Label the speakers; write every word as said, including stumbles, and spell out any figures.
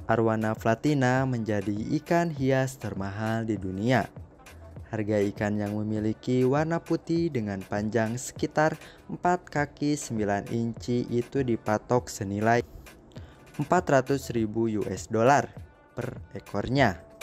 Speaker 1: Arwana platina menjadi ikan hias termahal di dunia. Harga ikan yang memiliki warna putih dengan panjang sekitar empat kaki sembilan inci itu dipatok senilai empat ratus ribu U S dollar per ekornya.